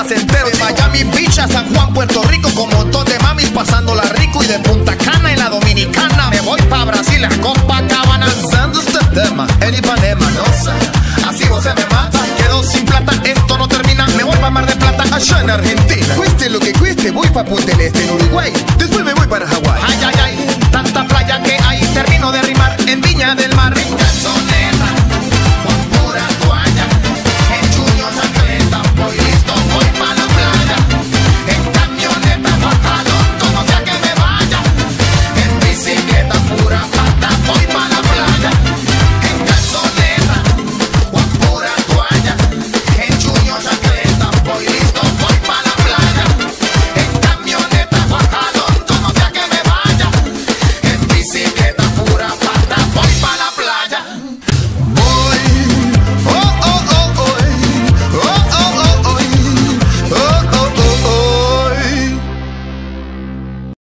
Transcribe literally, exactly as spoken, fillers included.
placentero. De Miami Beach a San Juan, Puerto Rico, con montón de mamis pasándola rico. Y de Punta Cana en la Dominicana me voy pa' Brasil a Copacabana. Pensando este tema en Ipanema, no sé, así vos se me mata. Quedo sin plata, esto no termina. Me voy pa' Mar de Plata, allá en Argentina. Cueste lo que cueste, voy pa' Punta del Este en Uruguay. Después me voy para Hawái.